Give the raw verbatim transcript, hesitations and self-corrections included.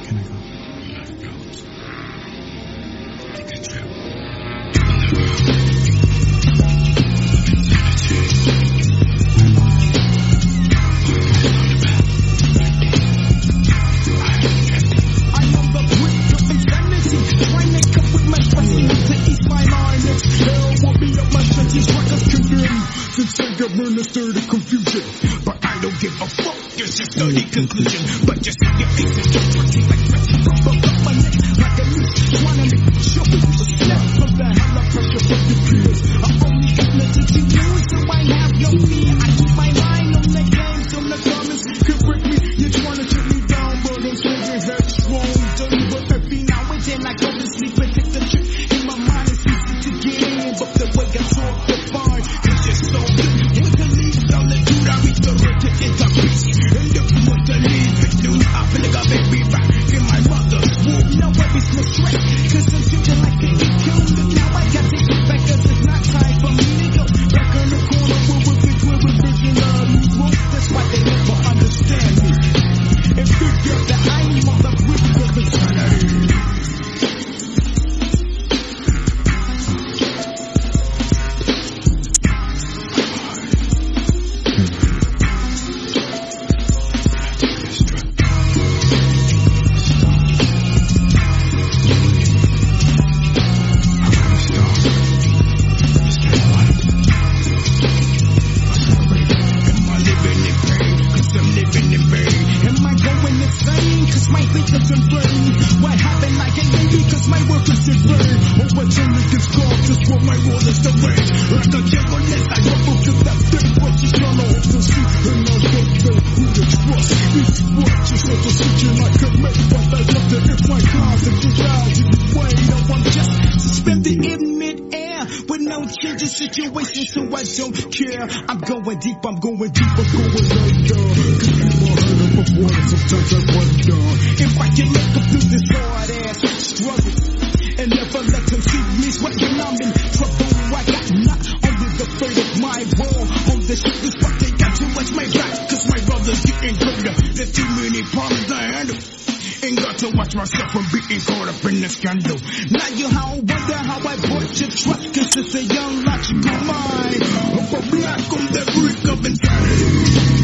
Can I go? Life goes. Take a trip. I'm on the brink of insanity, trying to come with my stressing to ease my mind. Hell won't be up my trenches like a condemn. Since I got ministered to confusion, but I don't give a fuck. It's just dirty conclusion. But just see your face is just working like pressure from above my neck, like a noose trying to make sure it's a snap from the hell of pressure from the peers. I only got nothing to lose, so I have your fear. I keep my mind on the games, on the comments can break me. You're trying to shoot me down, but I'm swinging headstrong. Don't even every now and then I go to sleep and take the trick. In my mind it's easy to get in, but the way I talk the fine, it's just so good. With the least solitude, I reach the road to enter peace. And if you want to leave it, dude, I feel like I've been back in my mother's womb. No worries, no stress, cause I'm feeling like a get killed. But now I got to get back, cause it's not time for me to go back on the corner where we're big, where we're vision of these ropes. That's why they never understand me. And figure that I am on the brink of insanity. I'm going deep, I'm going deep, I'm going under. Cause people heard it before, and sometimes I wonder if I can make up through this hard ass struggle and never let them see me sweating. I'm in trouble. I got not only the fate of my war on this shit, this fuck they got too much my back. Cause my brother's getting greater, there's too many problems to handle. Ain't got to watch myself from being caught up in the scandal. Now you how wonder how I bought your trust, cause it's a young logical mind. But black on the brink of insanity.